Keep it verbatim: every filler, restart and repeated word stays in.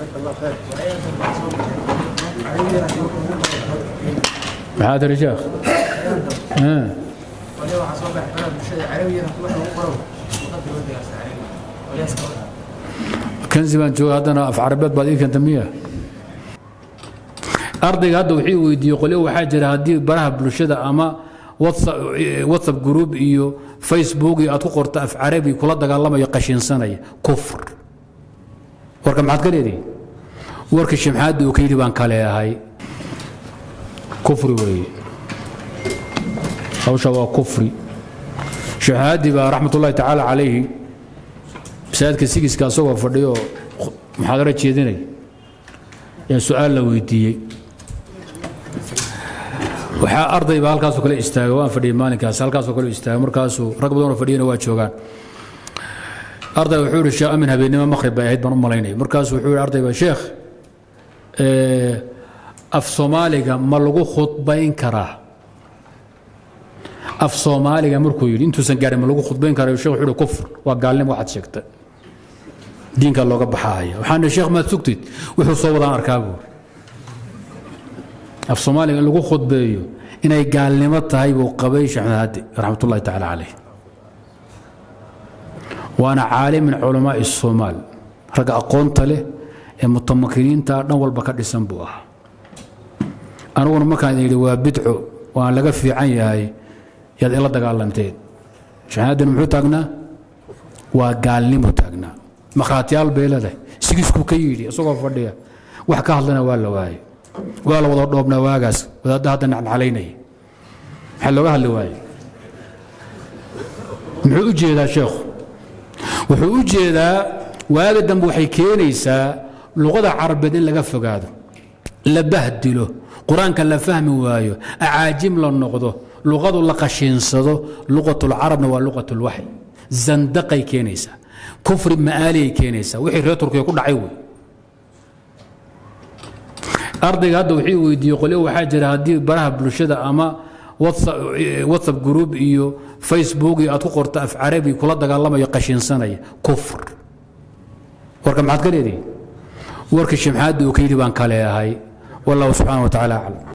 هذا الشيخ ها كان زمان جو هذا في عربيات بعدين كان تمية أرضي هذا وحي ويدي قليو حاجة هذه براه بلشدة أما واتساب واتساب جروب إيو فيسبوك أتو قرط في عربي كل هذا قال لما يقشين سنة كفر وركم حد قليدي ورك الشمحاد وكيلي بان كاليا هاي كفري وي أو شوا كفري شهادي رحمة الله تعالى عليه سيد كسيكس كاسوغا فرديو محاضرة جيديني يا سؤال لو يدي وحا أرضي بهالكاسو كله استاغ وان فدي مالكاس هالكاسو كله استاغ مركاسو رغب دون فدينا waa joogan أرضي wuxuu ri shaa min habeenimo maqrib bay ahayd baan u malaynay markaas wuxuu ri arday ba sheekh ee af Soomaaliga ma lagu khudbayn karaa af Soomaaliga markuu yiri intuusan gaarin ma lagu khudbayn karaa sheekh wuxuu ri kufr waa gaalnimo waxaad sheegtay diinka looga baxaaya waxaan sheekh ma sugtid wuxuu soo wadaan arkaagu af Soomaaliga lagu khudbeeyo inay gaalnimo tahay buu qabay shahaadi raxmatullaahi ta'ala alayhi وانا عالم من علماء الصومال رجع قونت له المتمكنين تا دن walba ka dhisan buu ah anaguna markaan yiri waa bidco waan laga fiican yahay yaad ila dagaalanteen shahaadana muxuu taagnaa waa gaalnimo taagnaa maqaatiyaal beelada sigisku ka yiri isagoo fadhiya wax ka hadlana waa la waayay waa la wada dhoobnaa waagaas wadaad hadda calaynay waxa looga hadli waayay muxuu u jeedaa sheekhu wuxuu u jeedaa waaga dambe waxay keenaysaa luqada carabeed in laga fogaado la bahdilo quraanka la fahmi waayo acaajim la noqdo luqadu la qashinsado luqatul arabna waa luqatul wahyi zandaqay keenaysaa kufri maali keenaysaa wixii reer turkiga ku dhacay way ardayga hadda wixii weydiiyay qolay waxa jira hadii baraha bulshada ama واتساب جروب إيو فيسبوك أتو قرط في عربي كل هذا قال لما يقشين سنة كفر وركم حد قليدي ورك الشمحاد وكيلي بان كاليا هاي والله سبحانه وتعالى أعلم.